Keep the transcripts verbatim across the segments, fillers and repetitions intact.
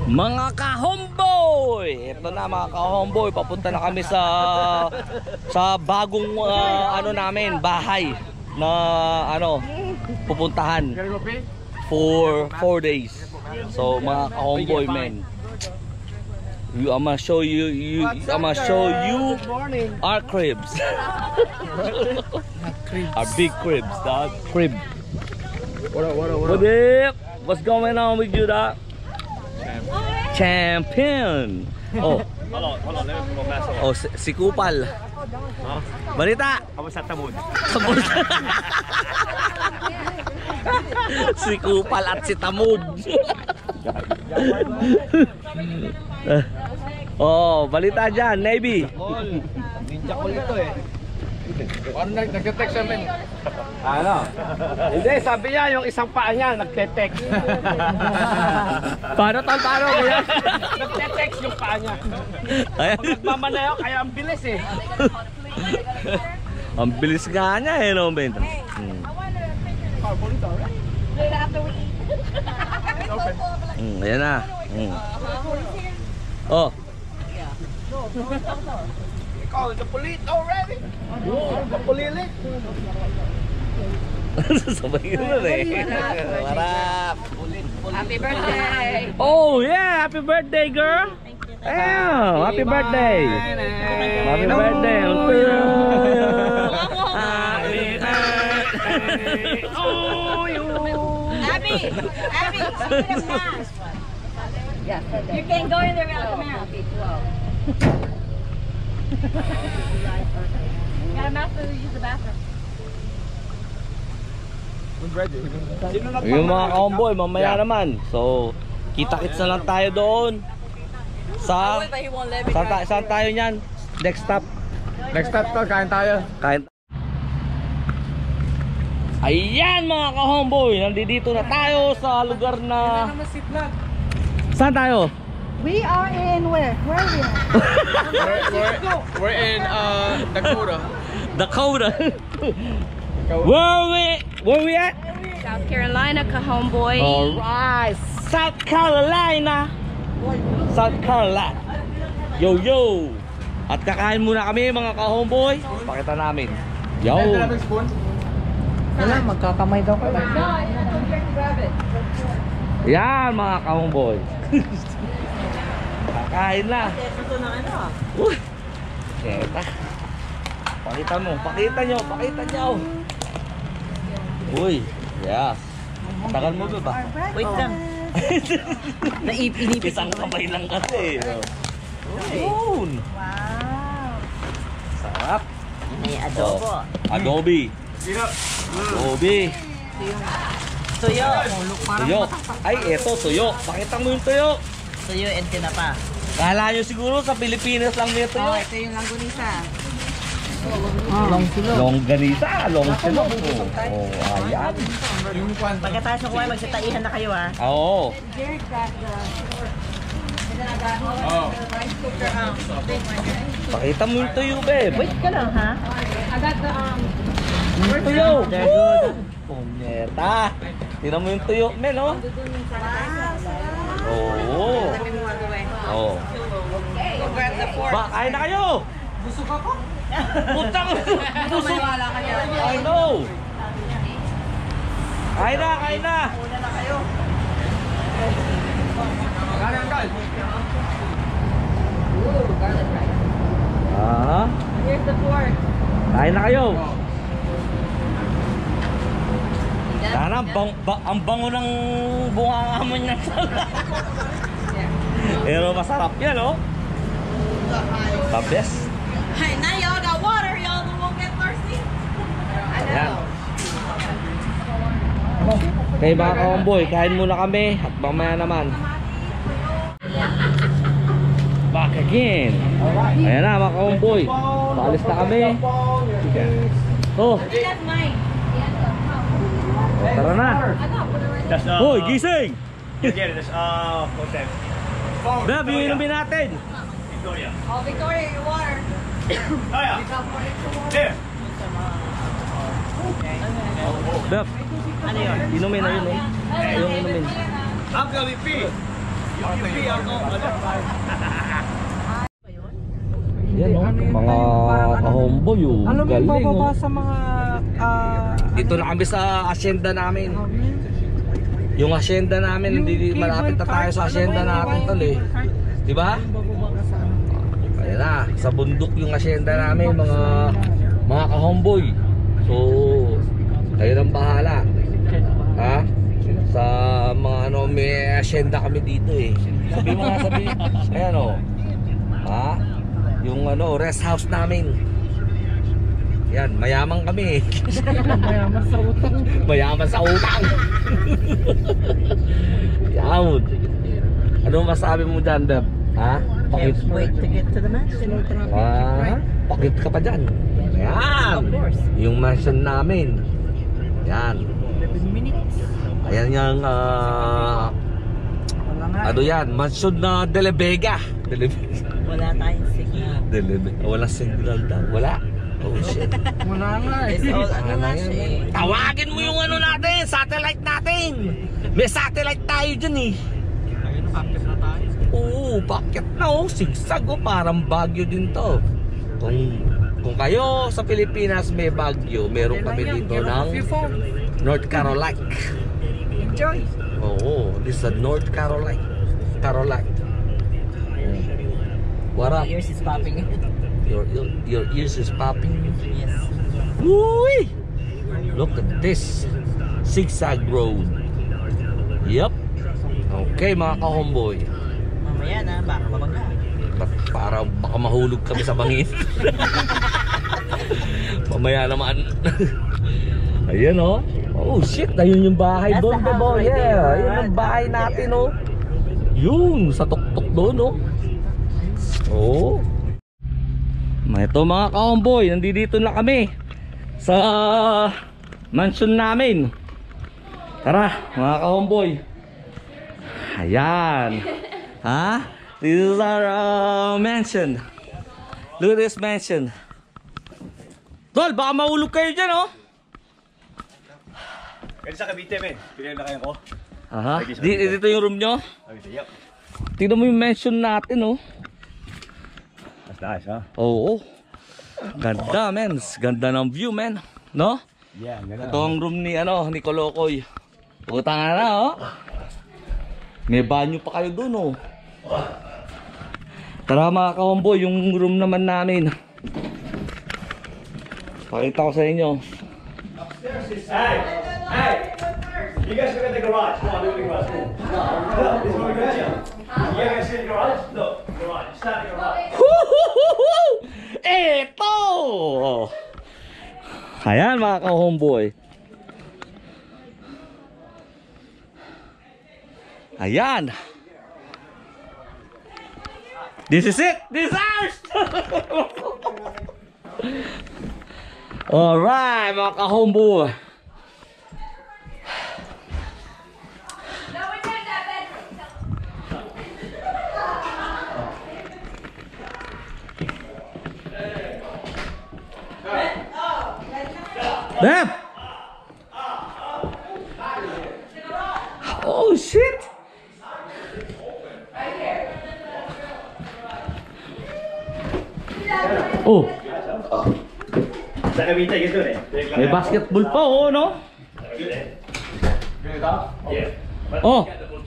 Mga ka-homeboy, ito na mga ka-homeboy, papunta na kami sa sa bagong uh, ano namin, bahay na ano pupuntahan for four days. So mga ka-homeboy men, you, I'm gonna show you, you I'm gonna show you our cribs. Our big cribs, dog. Crib. What up, what up, what up? What up? What's going on with you, dog? Champion. Oh. Hold on, hold on, let me put my mask on. Oh, si, si Kupal. Huh? Balita. Kamusta Tamud? Tamud. Si Kupal at si Tamud. Oh, balita dyan, Navy. Ninja ko ito eh. Ano nag-text namin? Ano? Hindi, sabi niya yung isang paa niya nagte-text. Paano tol, paano kaya? Nagte-text yung paa niya. Ay, Nagmamanayo kaya ang bilis eh. ang bilis nga niya eh, no, Ben? Hmm. Hmm, ayan na. Hmm. Oh. Call the police already. The police. Sabay yun eh. Marap. Happy birthday! Oh yeah, happy birthday girl. Damn, happy birthday. Happy birthday. Happy birthday. Oh, you. Abby! Abby! Speaking of mask. You can't go in there without the mask. You got a mask to use the bathroom. Yung mga ka-homeboy, mamaya naman. So, kita-kits na lang tayo doon. Sa... Saan, ta saan tayo nyan? Next stop. Next stop to, kain tayo. Kain. Ayan mga ka-homeboy, nandito na tayo sa lugar na... Saan tayo? We are in where? Where are we at? We're, we're, we're in uh, Dakota. Dakota. Where are we? Where are we at? South Carolina, ka-homeboy. Alright, South Carolina. South Carolina. Yo yo. At kakain muna kami mga ka-homeboy. Pakita namin. Yo. Wala, magkakamay daw ko. Yan mga ka-homeboy. Kakain na. Uy. Eta. Pakita mo, pakita nyo, pakita nyo. Uy, yeah. Tagal mo ba? Wait lang. Naipinipit. Isang kamay lang kasi. Yun. Wow. Sarap. May adobo. Oh, adobe. Adobe. Tuyo. Tuyo. Ay, eto, tuyo. Pakita mo yung tuyo. Tuyo and tinapa. Kala nyo siguro sa Pilipinas lang nito Oh, tuyo. ito yung langgunisa. Long silog. Longganisa, long silog. Oh, ayan. Pagkatapos ng kumain, magsitaihan na kayo ah. Oo. Pakita mo yung tuyo, babe. Wait ka lang ha. Yung tuyo. They're good. Punyeta. Tingnan mo yung tuyo, men, oh. Oo. Oo. Ba, kain na kayo. Busog ako. Putang. Busog. I know. Kain na, kain na. Ah. Here's the fork. Kain na kayo. Sana bang, ba, ang bango ng bungangamon niya. Pero masarap yan, oh. The best. Hey, now y'all got water. Y'all won't get thirsty. I Ayan. Okay mga ka-homeboy, kain muna kami at mamaya naman. Back again. Ayan na mga ka-homeboy. Paalis na kami. Oh, That's mine. tara na. That's, uh, Hoy, gising! Yeah, yeah, that's, uh, what's that? Beb, yung inumin natin. Victoria. Oh, Victoria, your water. Oh, yeah. There. Beb, Ano yun? inumin na yun, oh. Yung inumin. I'm gonna be big. Yan o, mga ka-homeboy oh. Alam mo yung Galing bababa oh. sa mga ah, Dito na kami sa asyenda namin. Yung asyenda namin, hindi malapit na tayo sa asyenda natin tol eh. Di ba? bababa ka sa ano. Ayan na, sa bundok yung asyenda namin, mga mga ka-homeboy. So, kayo nang bahala. Ha? Sa mga ano, may asyenda kami dito eh. Sabi mo nga, sabi. Ayan o. Ha? Yung ano, rest house namin. Yan, mayaman kami eh. Mayaman sa utang. Mayaman sa utang. Yan. Ano masabi mo dyan, Deb? Ha? Pakit, Can't wait to get to the mansion. ah, pakit ka pa dyan. Yan. Of course. Yung mansion namin. Yan. eleven minutes. Ayan yung ah, Wala nga. ano yan, mansion na De La Vega. De La Vega. Wala tayong signal. De La Vega. Wala signal daw. Wala. Oh shit. Wala nga eh. It's all ano Ano nga yan, siya eh. Tawagin mo yung ano natin, satellite natin. May satellite tayo dyan eh. Ayun, packet na tayo. Oo, bakit na oh, sigsag oh, parang Baguio din to. Kung kung kayo sa Pilipinas may Baguio, meron kami dito ng North Carolina. Enjoy. Oo, this is a North Carolina. Carolina. What up? Yours is popping. Your, your, your ears is popping. Yes. Woo! Look at this zigzag road. Yup. Okay mga ka-homeboy. Mamaya na, baka mabangga. Ba- Para baka mahulog kami sa bangin. Mamaya naman. Ayan oh. Oh shit, ayun yung bahay That's doon, the bebo. house right Yeah, there. ayun yung bahay natin oh. Yun, sa tuktok doon oh. Oh. Ito mga ka-homeboy, nandito na kami sa mansion namin. Tara mga ka-homeboy. Ayan. Ha? This is our uh, mansion. Look at this mansion. Tol, baka mahulog kayo dyan oh. Pwede sa Cavite, men. Pinay na kayo ko. Aha. Di- Dito yung room nyo. Cavite, yep. Tingnan mo yung mansion natin oh. That's nice, huh? Oo. Ganda men. Ganda ng view men. No? Yeah, ganda. Ito ang room ni ano, ni Kolokoy. Utang na oh. May banyo pa kayo dun oh. Tara mga ka-homeboy, yung room naman namin. Pakita ko sa inyo. Hey! Hey! You guys look at the garage. Come on, look at the garage. Look, this is what we're doing. You guys see the garage? Look, garage. It's not the garage. Eto! Ayan mga ka-homeboy. Ayan. This is it. This is ours. Alright mga ka-homeboy. Deb! Oh shit! Oh, Sa Cavite, ganito eh. may basketball pa oh, no? Oh!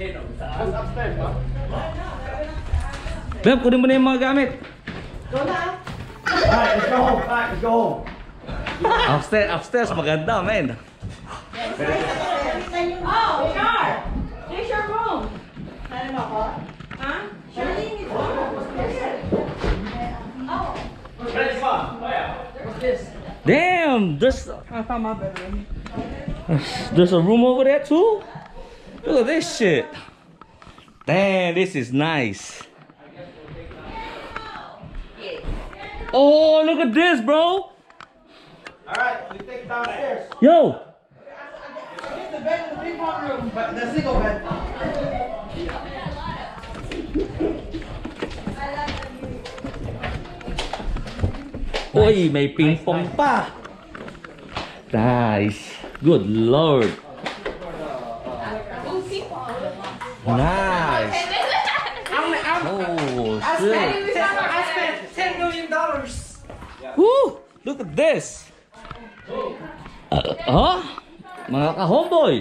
Beb, kunin mo na yung mga gamit. Alright, let's go home. Alright, let's go home. Upstairs, upstairs, maganda, men. Oh, Char! There's your room. Ano ako? Huh? Charlene is Oh. Ready, come on. Oh, yeah. What's this? Damn, there's Ah, tama ba rin? there's a room over there too. Look at this shit. Damn, this is nice. Oh, look at this, bro. Alright, we take it downstairs. Yo. Get the bed in the big one room, but the single bed. Uy, may ping pong pa. Nice. Good lord. Nice. shit. I spent ten million dollars. Woo! Look at this. Uh, huh? Mga ka-homeboy.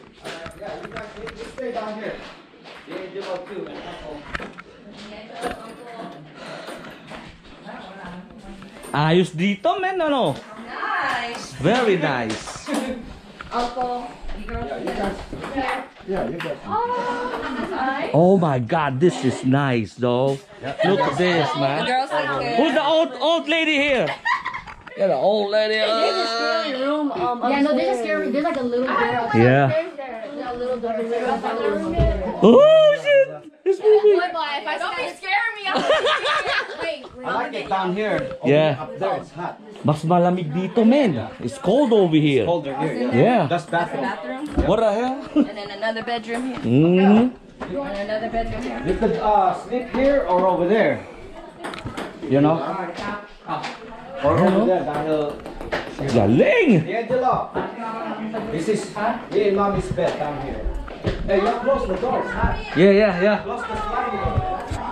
Ayos dito, men, ano? Nice. Very nice. Uncle. You girls Yeah, you got Hi. Oh my God, this is nice, though. Look at this, man. Girls like Who's the old old lady here? Yeah, the old lady. uh, room. Um, yeah, no, there's a scary. There's like a little girl. Yeah. There's a little girl. Wait, Oh shit! It's moving. boy, if I don't be scaring me, I'm wait, wait. I like it down here. Yeah. Up there it's hot. Mas malamig dito, men. It's cold over here. Colder here. Yeah. Yeah. That's bathroom. bathroom. What the hell? And then another bedroom here. Mm-hmm. And another bedroom here. You could uh, sleep here or over there. You know? Or over there. Dahil Galing! D'Angelo, this is me and mommy's bed down here. Hey, you close the door. It's hot. Yeah, yeah, yeah. Close the sliding door.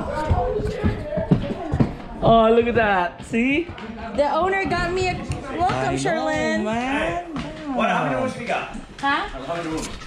Oh, look at that. See? The owner got me a welcome, Sherlyn. man. What, how many rooms we got? Huh? How many rooms?